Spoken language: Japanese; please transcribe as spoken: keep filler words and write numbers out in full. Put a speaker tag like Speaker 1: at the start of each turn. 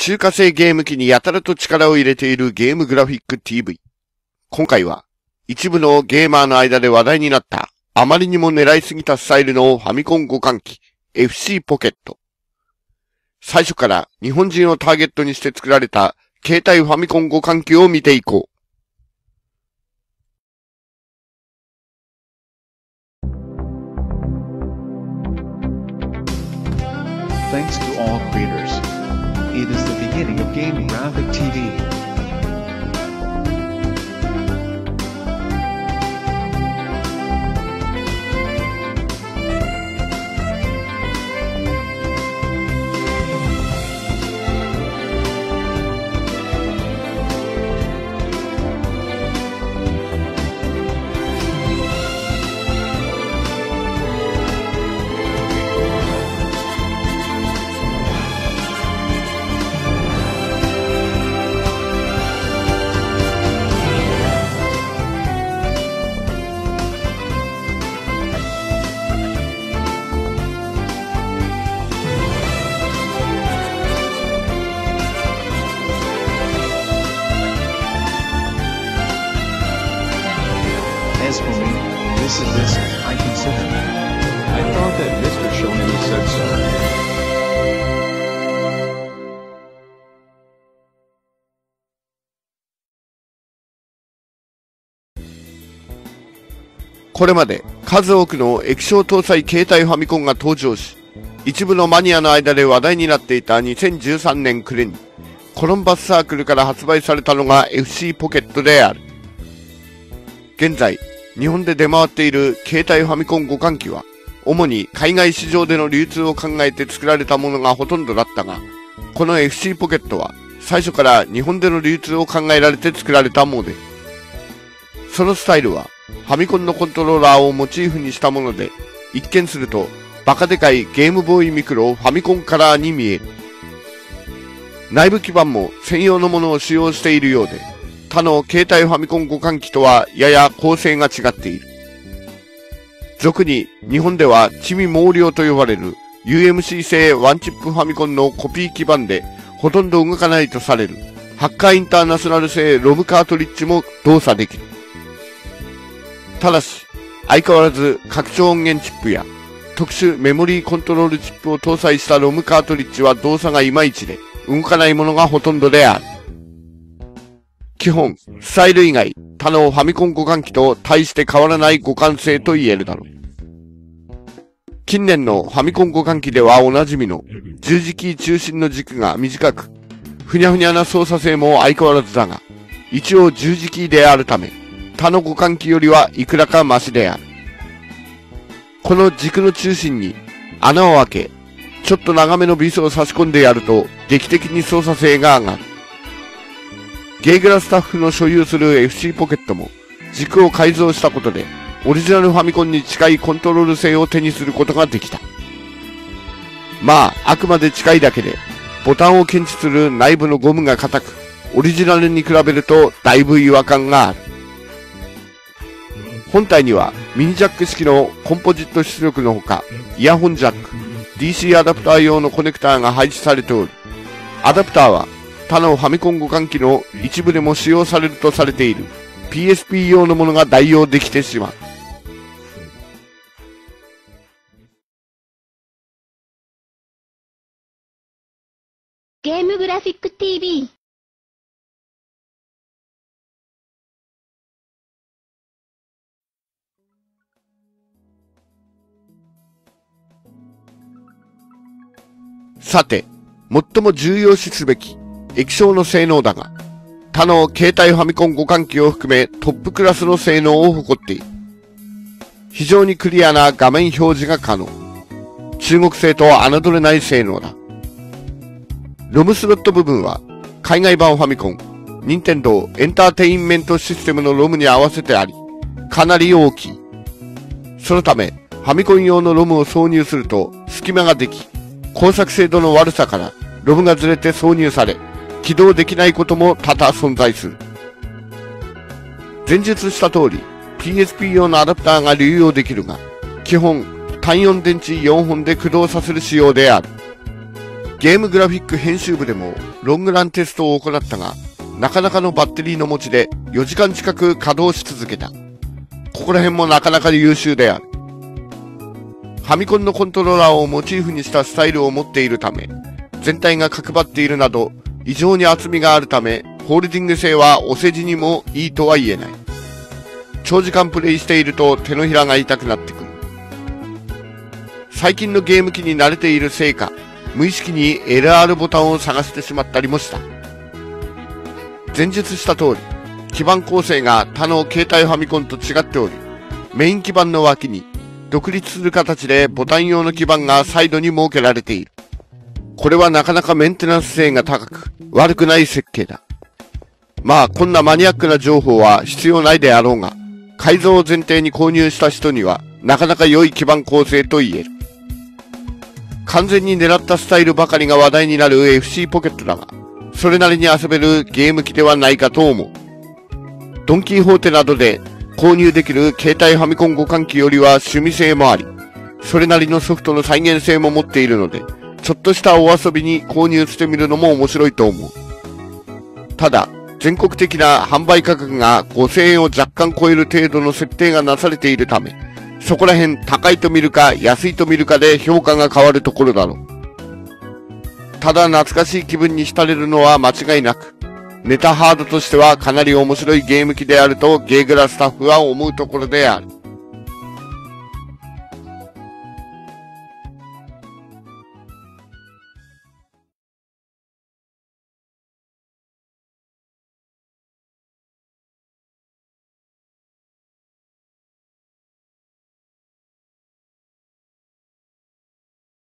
Speaker 1: 中華製ゲーム機にやたらと力を入れているゲームグラフィック ティーブイ。今回は、一部のゲーマーの間で話題になった、あまりにも狙いすぎたスタイルのファミコン互換機、エフシー ポケット。最初から日本人をターゲットにして作られた、携帯ファミコン互換機を見ていこう。
Speaker 2: Thanks to all creators. It is the beginning of Game Graphic ティーブイ. As for me, this is this I consider.
Speaker 3: I thought that Mister Shonen said so.
Speaker 1: これまで数多くの液晶搭載携帯ファミコンが登場し、一部のマニアの間で話題になっていたにせんじゅうさんねん暮れに、コロンバスサークルから発売されたのが エフシー ポケットである。現在、日本で出回っている携帯ファミコン互換機は、主に海外市場での流通を考えて作られたものがほとんどだったが、この エフシー ポケットは最初から日本での流通を考えられて作られたもので、そのスタイルはファミコンのコントローラーをモチーフにしたもので、一見するとバカでかいゲームボーイミクロファミコンカラーに見える。内部基板も専用のものを使用しているようで、他の携帯ファミコン互換機とはやや構成が違っている。俗に日本では地味毛量と呼ばれる ユーエムシー 製ワンチップファミコンのコピー基板でほとんど動かないとされるハッカーインターナショナル製ロムカートリッジも動作できる。ただし、相変わらず拡張音源チップや特殊メモリーコントロールチップを搭載したロムカートリッジは動作がいまいちで動かないものがほとんどである。基本、スタイル以外、他のファミコン互換機と大して変わらない互換性と言えるだろう。近年のファミコン互換機ではおなじみの十字キー中心の軸が短く、ふにゃふにゃな操作性も相変わらずだが、一応十字キーであるため、他の互換機よりはいくらかマシである。この軸の中心に穴を開け、ちょっと長めのビスを差し込んでやると劇的に操作性が上がる。ゲーグラスタッフの所有する エフシー ポケットも軸を改造したことでオリジナルファミコンに近いコントロール性を手にすることができた。まあ、あくまで近いだけでボタンを検知する内部のゴムが硬く、オリジナルに比べるとだいぶ違和感がある。本体にはミニジャック式のコンポジット出力のほか、イヤホンジャック、ディーシー アダプター用のコネクターが配置されており、アダプターは他のファミコン互換機の一部でも使用されるとされている ピーエスピー 用のものが代用できてしまう。
Speaker 4: ゲームグラフィック ティーブイ。
Speaker 1: さて、最も重要視すべき液晶の性能だが、他の携帯ファミコン互換機を含めトップクラスの性能を誇っている。非常にクリアな画面表示が可能。中国製と侮れない性能だ。ロムスロット部分は海外版ファミコン、任天堂エンターテインメントシステムのロムに合わせてあり、かなり大きい。そのため、ファミコン用のロムを挿入すると隙間ができ、工作精度の悪さからロムがずれて挿入され、起動できないことも多々存在する。前述した通り、ピーエスピー 用のアダプターが流用できるが、基本、単よん電池よんほんで駆動させる仕様である。 ゲームグラフィック編集部でもロングランテストを行ったが、なかなかのバッテリーの持ちでよじかん近く稼働し続けた。ここら辺もなかなか優秀である。ファミコンのコントローラーをモチーフにしたスタイルを持っているため、全体が角張っているなど、異常に厚みがあるため、ホールディング性はお世辞にもいいとは言えない。長時間プレイしていると手のひらが痛くなってくる。最近のゲーム機に慣れているせいか、無意識に エルアール ボタンを探してしまったりもした。前述した通り、基板構成が他の携帯ファミコンと違っており、メイン基板の脇に独立する形でボタン用の基板がサイドに設けられている。これはなかなかメンテナンス性が高く、悪くない設計だ。まあ、こんなマニアックな情報は必要ないであろうが、改造を前提に購入した人には、なかなか良い基板構成と言える。完全に狙ったスタイルばかりが話題になる エフシー ポケットだが、それなりに遊べるゲーム機ではないかと思う。ドンキーホーテなどで購入できる携帯ファミコン互換機よりは趣味性もあり、それなりのソフトの再現性も持っているので、ちょっとしたお遊びに購入してみるのも面白いと思う。ただ、全国的な販売価格がごせんえんを若干超える程度の設定がなされているため、そこら辺高いと見るか安いと見るかで評価が変わるところだろう。ただ懐かしい気分に浸れるのは間違いなく、ネタハードとしてはかなり面白いゲーム機であるとゲーグラスタッフは思うところである。